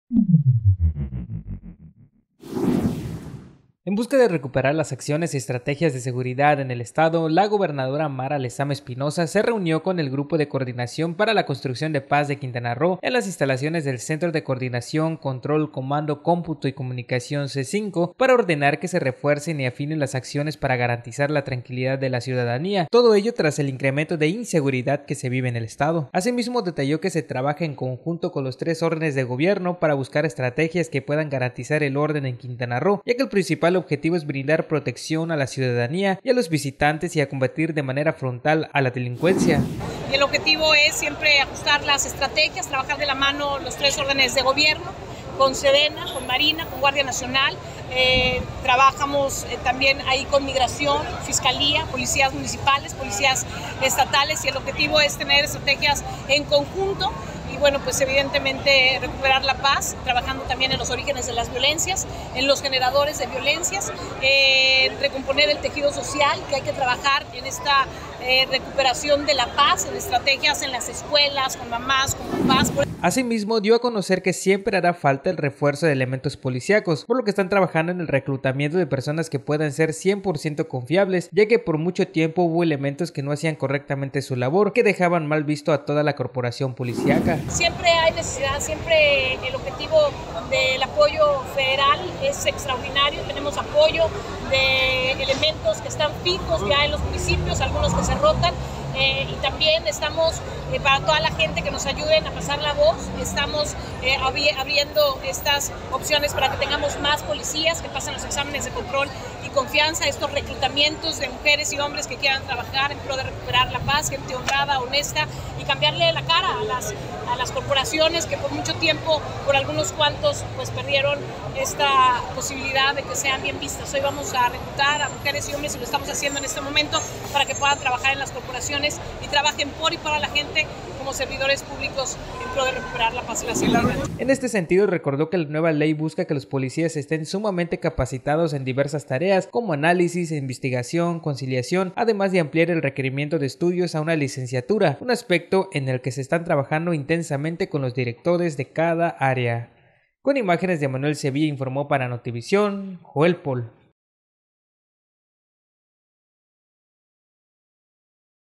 En busca de recuperar las acciones y estrategias de seguridad en el estado, la gobernadora Mara Lezama Espinosa se reunió con el Grupo de Coordinación para la Construcción de Paz de Quintana Roo en las instalaciones del Centro de Coordinación, Control, Comando, Cómputo y Comunicación C5 para ordenar que se refuercen y afinen las acciones para garantizar la tranquilidad de la ciudadanía, todo ello tras el incremento de inseguridad que se vive en el estado. Asimismo, detalló que se trabaja en conjunto con los 3 órdenes de gobierno para buscar estrategias que puedan garantizar el orden en Quintana Roo, ya que el principal objetivo es brindar protección a la ciudadanía y a los visitantes y a combatir de manera frontal a la delincuencia. Y el objetivo es siempre ajustar las estrategias, trabajar de la mano los 3 órdenes de gobierno, con Sedena, con Marina, con Guardia Nacional. Trabajamos también ahí con Migración, Fiscalía, policías municipales, policías estatales, y el objetivo es tener estrategias en conjunto. Y bueno, pues evidentemente recuperar la paz, trabajando también en los orígenes de las violencias, en los generadores de violencias, recomponer el tejido social, que hay que trabajar en esta recuperación de la paz, en estrategias en las escuelas, con mamás, con papás. Asimismo, dio a conocer que siempre hará falta el refuerzo de elementos policíacos, por lo que están trabajando en el reclutamiento de personas que puedan ser 100% confiables, ya que por mucho tiempo hubo elementos que no hacían correctamente su labor, que dejaban mal visto a toda la corporación policíaca. Siempre hay necesidad, siempre el objetivo del apoyo federal es extraordinario. Tenemos apoyo de elementos que están fijos ya en los municipios, algunos que se rotan. Y también estamos, para toda la gente que nos ayuden a pasar la voz, estamos abriendo estas opciones para que tengamos más policías que pasen los exámenes de control y confianza, estos reclutamientos de mujeres y hombres que quieran trabajar en pro de recuperar la paz, gente honrada, honesta, y cambiarle la cara a las corporaciones que por mucho tiempo, por algunos cuantos, pues perdieron esta posibilidad de que sean bien vistas. Hoy vamos a reclutar a mujeres y hombres, y lo estamos haciendo en este momento, para que puedan trabajar en las corporaciones y trabajen por y para la gente como servidores públicos en pro de recuperar la paz y la seguridad. En este sentido, recordó que la nueva ley busca que los policías estén sumamente capacitados en diversas tareas como análisis, investigación, conciliación, además de ampliar el requerimiento de estudios a una licenciatura, un aspecto en el que se están trabajando intensamente con los directores de cada área. Con imágenes de Manuel Sevilla, informó para Notivisión, Joel Pol.